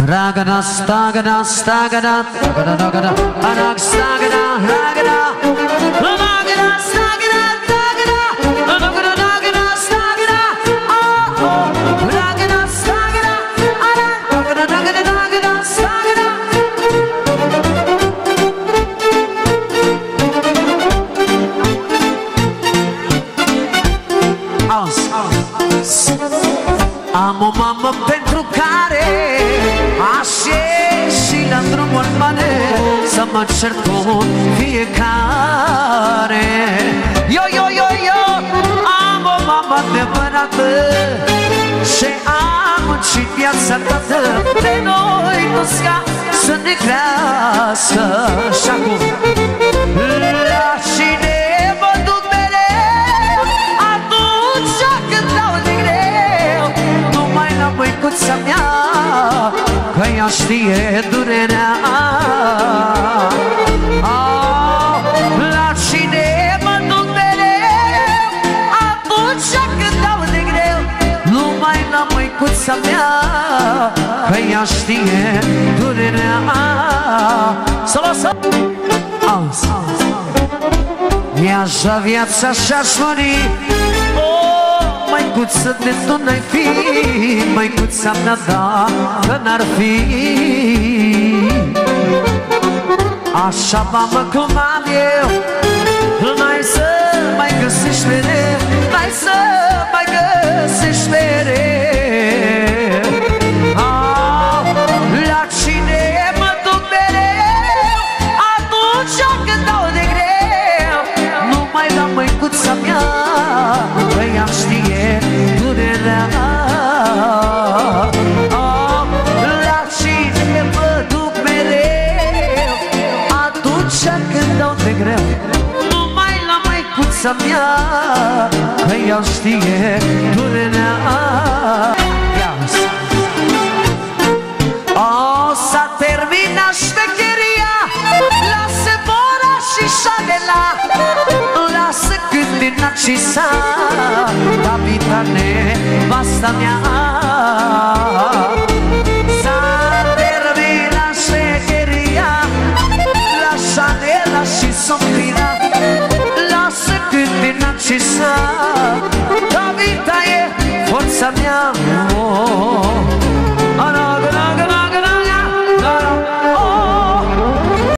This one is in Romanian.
Ragana, stagana, stagana, ragana, ragana, anak, stagana, ragana, ragana, stagana, ragana, ragana, ragana, stagana, oh, oh, ragana, stagana, anak, ragana, ragana, ragana, stagana. Am o mamă pentru care aș ieși la drumul mare să mă cert cu fiecare. Yo, yo, yo, yo, am o mamă adevărată și am muncit viața toată de noi toți ca să ne crească. Și acum la cine mă duc mereu atunci când dau de greu, numai la măicuța mea, că ea știe durerea. La cine mă duc mereu atunci când dau de greu, numai la măicuța mea, că ea știe durerea. Să lăsăm azi, mi-aș da viața și-aș muri. Măicuță de tu n-ai fi, măicuța mea dacă n-ar fi. Așa mamă cum am eu, n-ai să mai găsești mereu, n-ai să mai găsești mereu. La cine mă duc mereu atunci când dau de greu, numai la măicuța mea, că ea știe durerea. La cine mă duc mereu atunci când dau de greu, numai la măicuța mea, că ea știe durerea. S-a terminat șmecheria, lasă Bora și Șanela, lasă Cântena și sa, Davida, nevasta mea. S-a terminat șmecheria, la Șanela și Sofia, lasă Cântena și sa, Davida e forța mea.